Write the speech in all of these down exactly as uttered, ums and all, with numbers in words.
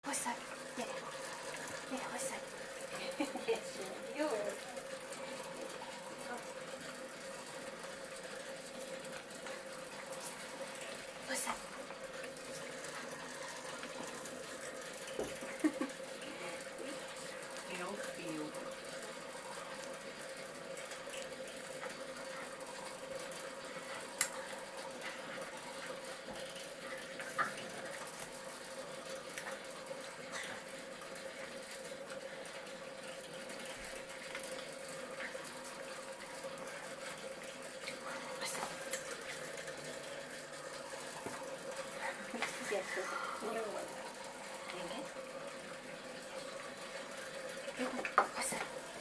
Hosszad, gyere! Gyere, hosszad! Jó! Hosszad! Jó fiú. Jó volt. Igen. Jó, hosszad.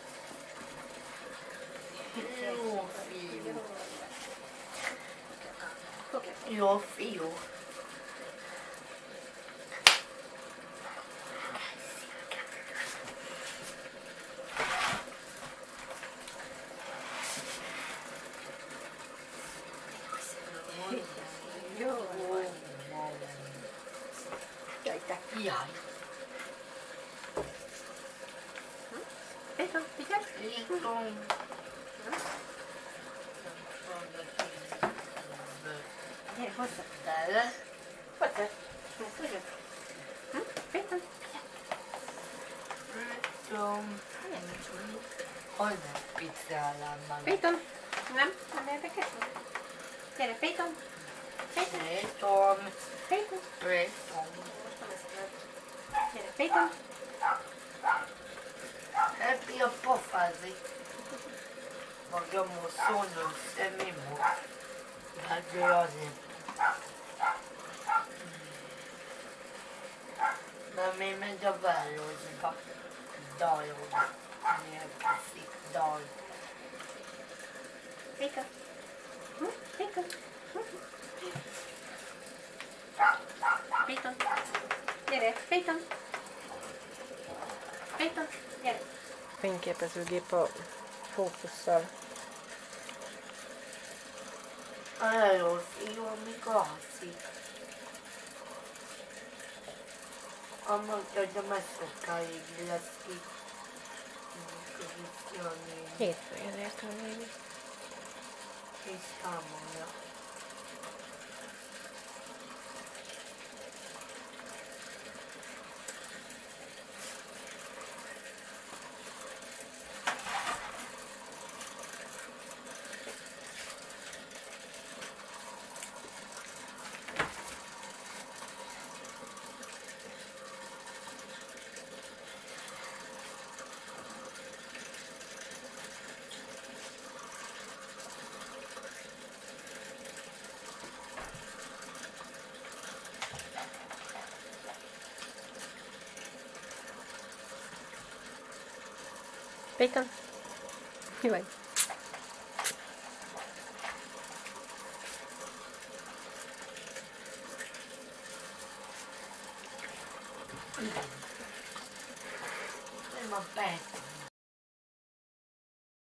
Jó fiú. Fogja. Jó fiú. Jó volt. Jaj, te. Jaj. Péter, figyelj. Lítom. Gyere, hozzá. Bele. Hozzá. Mert tudod. Hm? Péter, Lítom. Hogy nem pizzálám meg. Péter. Nem? Nem érdekes? Gyere, Péter. Péter. Lítom. Péter. Lítom. Most nem eszembe. Gyere, Péter. Happy a pofázik. Magam a szónő szemémó. Hát ő azért. Nem én megy a városba. Dalod. Miért teszik dal? Péter. Hm? Péter. Hm? Péter. Gyere, Péter. Péter. Gyere. Fényképezőgép a fókusszal. Hello, fiú, amíg alszik. Amúgy, hogy a messzokáig lesz ki. Hétfőn értem végig. És számolja. Péter? Mi vagy? Nem a perc.